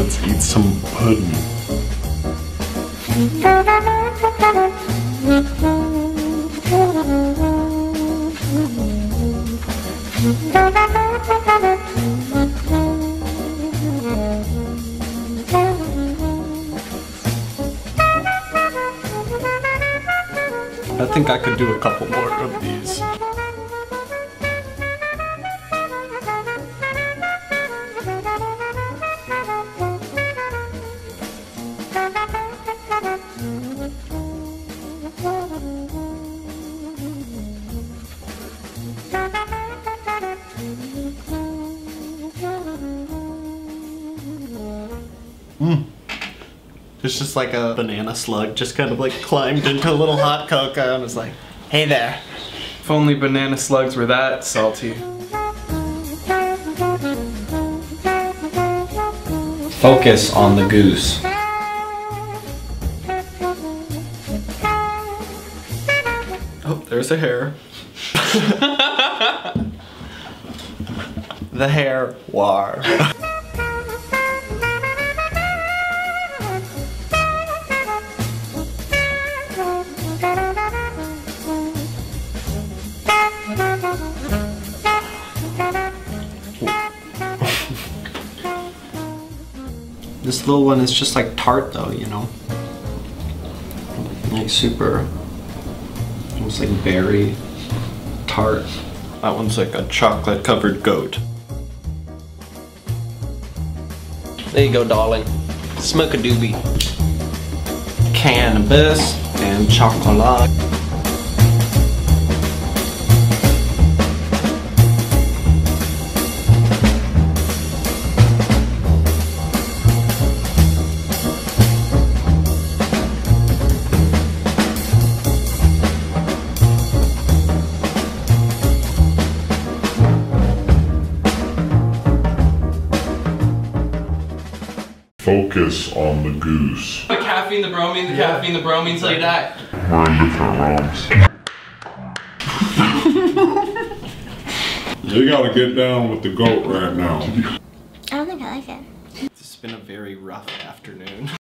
Let's eat some pudding. I think I could do a couple more of these. It's just like a banana slug just kind of like climbed into a little hot cocoa and was like, hey there. If only banana slugs were that salty. Focus on the goose. Oh, there's a hair. The hair war. This little one is just like tart though, you know? Like super, almost like berry tart. That one's like a chocolate covered goat. There you go, darling. Smoke a doobie. Cannabis and chocolate. Focus on the goose. The caffeine, the bromine, the caffeine, the bromine till you die. We're in different rooms. You gotta get down with the goat right now. I don't think I like it. It's been a very rough afternoon.